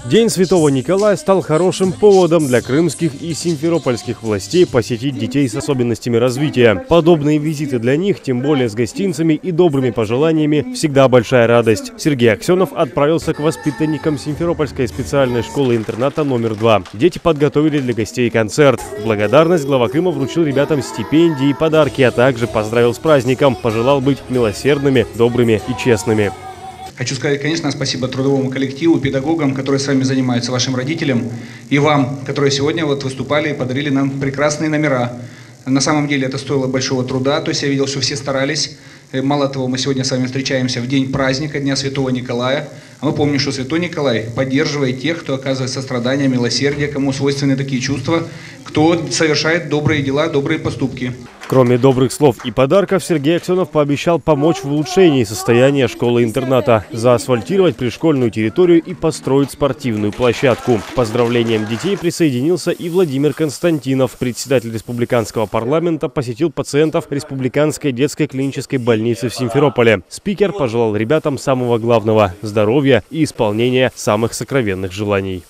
День Святого Николая стал хорошим поводом для крымских и симферопольских властей посетить детей с особенностями развития. Подобные визиты для них, тем более с гостинцами и добрыми пожеланиями, всегда большая радость. Сергей Аксенов отправился к воспитанникам Симферопольской специальной школы-интерната номер 2. Дети подготовили для гостей концерт. В благодарность глава Крыма вручил ребятам стипендии и подарки, а также поздравил с праздником, пожелал быть милосердными, добрыми и честными. Хочу сказать, конечно, спасибо трудовому коллективу, педагогам, которые с вами занимаются, вашим родителям, и вам, которые сегодня выступали и подарили нам прекрасные номера. На самом деле это стоило большого труда, то есть я видел, что все старались. Мало того, мы сегодня с вами встречаемся в день праздника, Дня Святого Николая. А мы помним, что Святой Николай поддерживает тех, кто оказывает сострадание, милосердие, кому свойственны такие чувства, кто совершает добрые дела, добрые поступки. Кроме добрых слов и подарков, Сергей Аксенов пообещал помочь в улучшении состояния школы-интерната, заасфальтировать пришкольную территорию и построить спортивную площадку. К поздравлениям детей присоединился и Владимир Константинов. Председатель республиканского парламента посетил пациентов Республиканской детской клинической больницы в Симферополе. Спикер пожелал ребятам самого главного – здоровья и исполнения самых сокровенных желаний.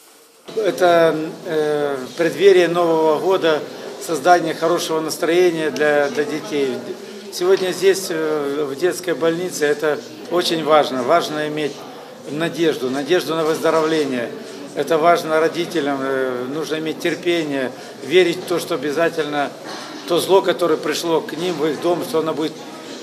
Это преддверие Нового года. Создание хорошего настроения для детей. Сегодня здесь, в детской больнице, это очень важно. Важно иметь надежду на выздоровление. Это важно родителям, нужно иметь терпение, верить в то, что обязательно то зло, которое пришло к ним в их дом, что оно будет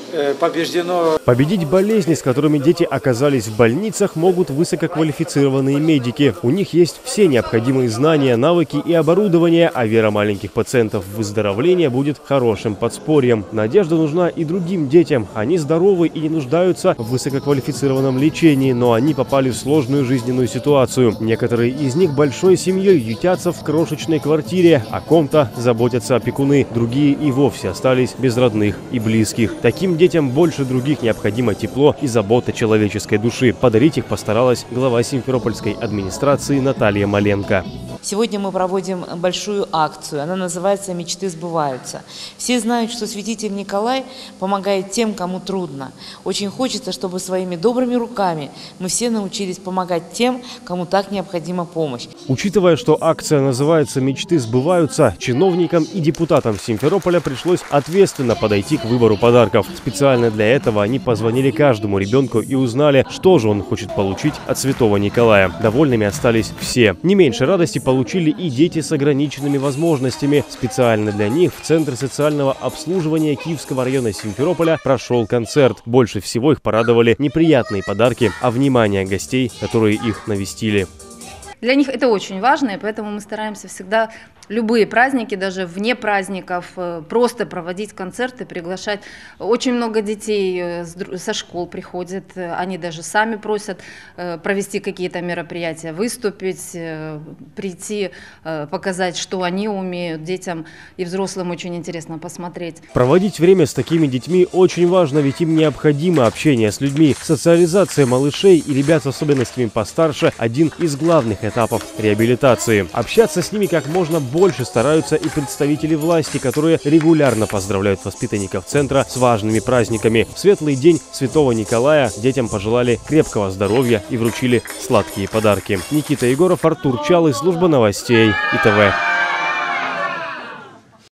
побеждено. Победить болезни, с которыми дети оказались в больницах, могут высококвалифицированные медики. У них есть все необходимые знания, навыки и оборудование, а вера маленьких пациентов в выздоровление будет хорошим подспорьем. Надежда нужна и другим детям. Они здоровы и не нуждаются в высококвалифицированном лечении, но они попали в сложную жизненную ситуацию. Некоторые из них большой семьей ютятся в крошечной квартире, о ком-то заботятся опекуны, другие и вовсе остались без родных и близких. Таким детям больше других необходимо тепло и забота человеческой души. Подарить их постаралась глава Симферопольской администрации Наталья Маленко. Сегодня мы проводим большую акцию, она называется «Мечты сбываются». Все знают, что святитель Николай помогает тем, кому трудно. Очень хочется, чтобы своими добрыми руками мы все научились помогать тем, кому так необходима помощь. Учитывая, что акция называется «Мечты сбываются», чиновникам и депутатам Симферополя пришлось ответственно подойти к выбору подарков. Специально для этого они позвонили каждому ребенку и узнали, что же он хочет получить от Святого Николая. Довольными остались все. Не меньше радости получили и дети с ограниченными возможностями. Специально для них в Центре социального обслуживания Киевского района Симферополя прошел концерт. Больше всего их порадовали неприятные подарки, а внимание гостей, которые их навестили. Для них это очень важно, и поэтому мы стараемся всегда любые праздники, даже вне праздников, просто проводить концерты, приглашать. Очень много детей со школ приходят, они даже сами просят провести какие-то мероприятия, выступить, прийти, показать, что они умеют. Детям и взрослым очень интересно посмотреть. Проводить время с такими детьми очень важно, ведь им необходимо общение с людьми. Социализация малышей и ребят с особенностями постарше – один из главных этапов реабилитации. Общаться с ними как можно больше стараются и представители власти, которые регулярно поздравляют воспитанников центра с важными праздниками. В светлый день Святого Николая детям пожелали крепкого здоровья и вручили сладкие подарки. Никита Егоров, Артур Чалый, служба новостей ИТВ.